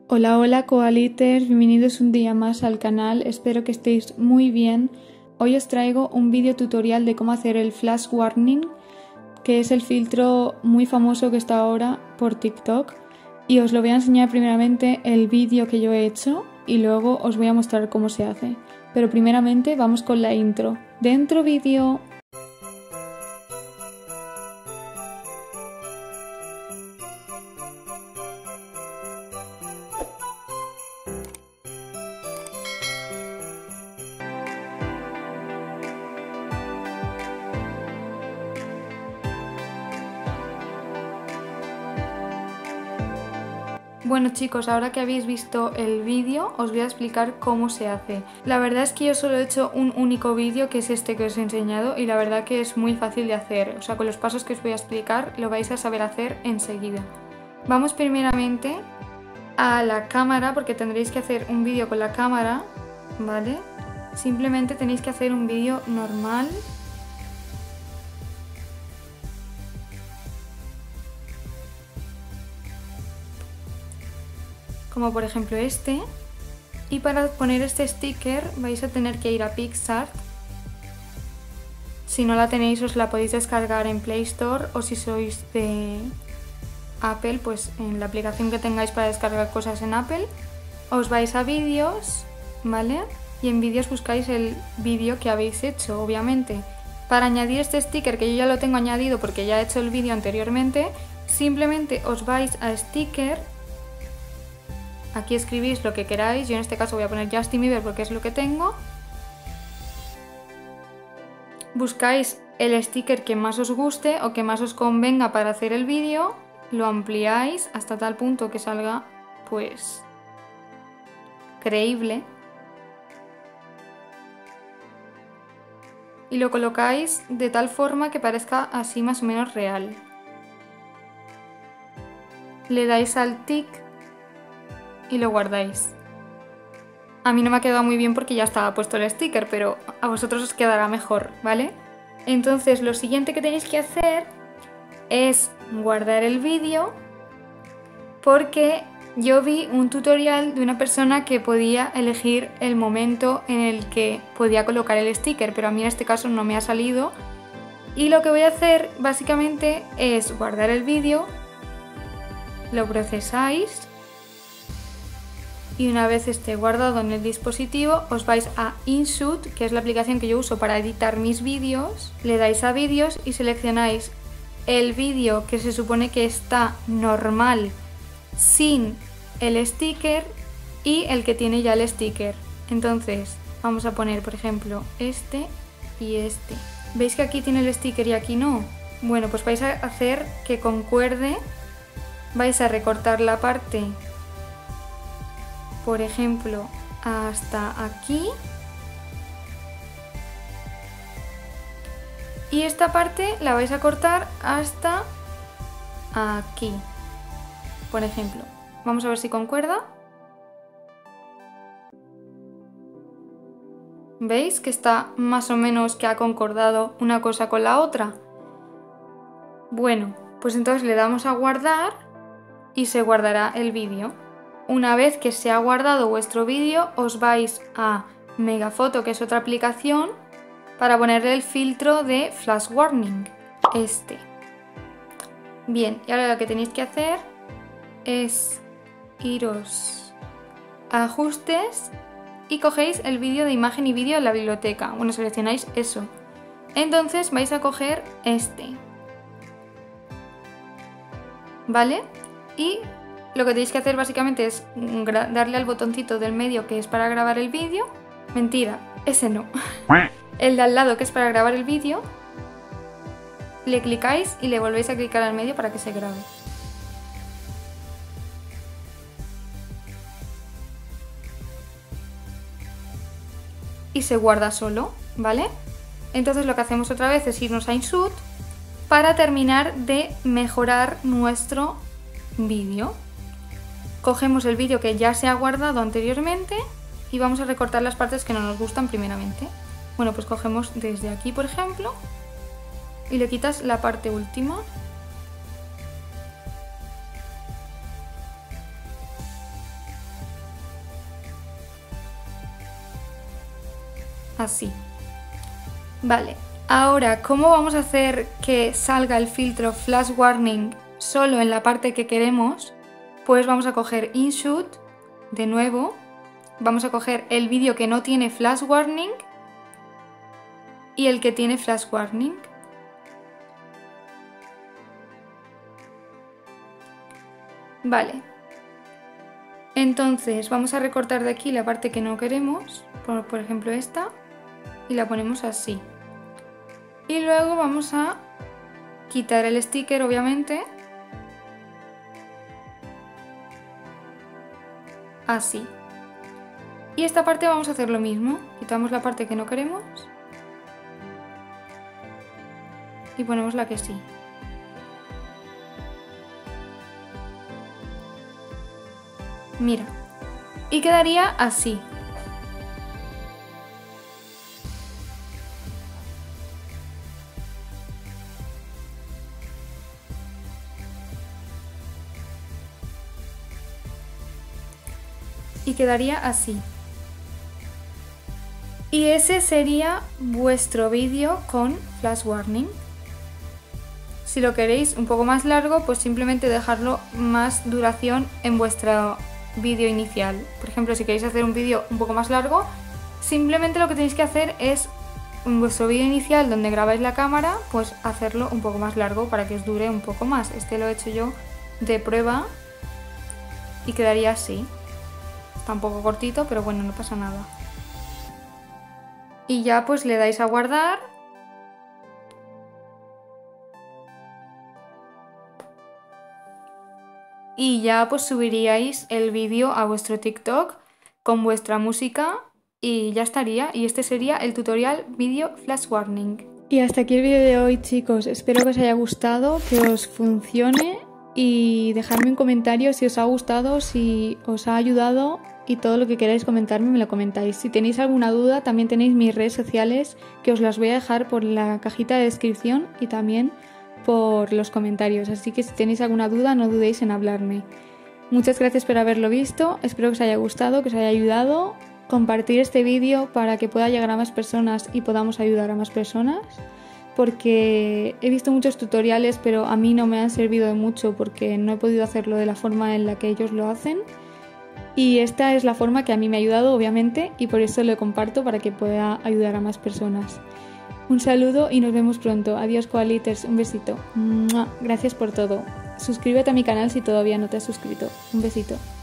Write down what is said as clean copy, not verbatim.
Hola, hola Koaliters, bienvenidos un día más al canal, espero que estéis muy bien. Hoy os traigo un vídeo tutorial de cómo hacer el flash warning, que es el filtro muy famoso que está ahora por TikTok, y os lo voy a enseñar primeramente el vídeo que yo he hecho y luego os voy a mostrar cómo se hace. Pero primeramente vamos con la intro. ¡Dentro vídeo! Bueno chicos, ahora que habéis visto el vídeo os voy a explicar cómo se hace. La verdad es que yo solo he hecho un único vídeo, que es este que os he enseñado, y la verdad que es muy fácil de hacer. O sea, con los pasos que os voy a explicar lo vais a saber hacer enseguida. Vamos primeramente a la cámara, porque tendréis que hacer un vídeo con la cámara, ¿vale? Simplemente tenéis que hacer un vídeo normal. Como por ejemplo este, y para poner este sticker vais a tener que ir a PicsArt. Si no la tenéis os la podéis descargar en Play Store, o si sois de Apple, pues en la aplicación que tengáis para descargar cosas en Apple. Os vais a vídeos, ¿vale? Y en vídeos buscáis el vídeo que habéis hecho, obviamente. Para añadir este sticker, que yo ya lo tengo añadido porque ya he hecho el vídeo anteriormente, simplemente os vais a sticker. Aquí escribís lo que queráis, yo en este caso voy a poner Justin Bieber porque es lo que tengo. Buscáis el sticker que más os guste o que más os convenga para hacer el vídeo, lo ampliáis hasta tal punto que salga, pues, creíble. Y lo colocáis de tal forma que parezca así más o menos real. Le dais al tic y lo guardáis. A mí no me ha quedado muy bien porque ya estaba puesto el sticker, pero a vosotros os quedará mejor, ¿vale? Entonces lo siguiente que tenéis que hacer es guardar el vídeo, porque yo vi un tutorial de una persona que podía elegir el momento en el que podía colocar el sticker, pero a mí en este caso no me ha salido. Y lo que voy a hacer básicamente es guardar el vídeo, lo procesáis, y una vez esté guardado en el dispositivo os vais a InShot, que es la aplicación que yo uso para editar mis vídeos. Le dais a vídeos y seleccionáis el vídeo que se supone que está normal sin el sticker y el que tiene ya el sticker. Entonces vamos a poner por ejemplo este y este. ¿Veis que aquí tiene el sticker y aquí no? Bueno, pues vais a hacer que concuerde. Vais a recortar la parte, por ejemplo, hasta aquí. Y esta parte la vais a cortar hasta aquí, por ejemplo. Vamos a ver si concuerda. ¿Veis que está más o menos que ha concordado una cosa con la otra? Bueno, pues entonces le damos a guardar y se guardará el vídeo. Una vez que se ha guardado vuestro vídeo, os vais a Megafoto, que es otra aplicación, para ponerle el filtro de Flash Warning, este. Bien, y ahora lo que tenéis que hacer es iros a Ajustes y cogéis el vídeo de imagen y vídeo en la biblioteca. Bueno, seleccionáis eso. Entonces vais a coger este, ¿vale? Y lo que tenéis que hacer básicamente es darle al botoncito del medio, que es para grabar el vídeo. Mentira, ese no. El de al lado, que es para grabar el vídeo. Le clicáis y le volvéis a clicar al medio para que se grabe. Y se guarda solo, ¿vale? Entonces lo que hacemos otra vez es irnos a InShot para terminar de mejorar nuestro vídeo. Cogemos el vídeo que ya se ha guardado anteriormente y vamos a recortar las partes que no nos gustan primeramente. Bueno, pues cogemos desde aquí, por ejemplo, y le quitas la parte última. así. Vale, ahora, ¿cómo vamos a hacer que salga el filtro Flash Warning solo en la parte que queremos? Pues vamos a coger InShoot, de nuevo, vamos a coger el vídeo que no tiene Flash Warning y el que tiene Flash Warning. Vale, entonces vamos a recortar de aquí la parte que no queremos, por ejemplo esta, y la ponemos así. Y luego vamos a quitar el sticker, obviamente, así. Y esta parte vamos a hacer lo mismo, quitamos la parte que no queremos y ponemos la que sí. Mira, y quedaría así. Y quedaría así. Y ese sería vuestro vídeo con Flash Warning. Si lo queréis un poco más largo, pues simplemente dejarlo más duración en vuestro vídeo inicial. Por ejemplo, si queréis hacer un vídeo un poco más largo, simplemente lo que tenéis que hacer es en vuestro vídeo inicial donde grabáis la cámara, pues hacerlo un poco más largo para que os dure un poco más. Este lo he hecho yo de prueba y quedaría así. Está un poco cortito, pero bueno, no pasa nada. Y ya pues le dais a guardar. Y ya pues subiríais el vídeo a vuestro TikTok con vuestra música y ya estaría. Y este sería el tutorial vídeo Flash Warning. Y hasta aquí el vídeo de hoy, chicos. Espero que os haya gustado, que os funcione y dejadme un comentario si os ha gustado, si os ha ayudado y todo lo que queráis comentarme me lo comentáis. Si tenéis alguna duda también tenéis mis redes sociales que os las voy a dejar por la cajita de descripción y también por los comentarios, así que si tenéis alguna duda no dudéis en hablarme. Muchas gracias por haberlo visto, espero que os haya gustado, que os haya ayudado. Compartir este vídeo para que pueda llegar a más personas y podamos ayudar a más personas, porque he visto muchos tutoriales pero a mí no me han servido de mucho porque no he podido hacerlo de la forma en la que ellos lo hacen, y esta es la forma que a mí me ha ayudado, obviamente, y por eso lo comparto para que pueda ayudar a más personas. Un saludo y nos vemos pronto. Adiós, koaliters. Un besito. ¡Mua! Gracias por todo. Suscríbete a mi canal si todavía no te has suscrito. Un besito.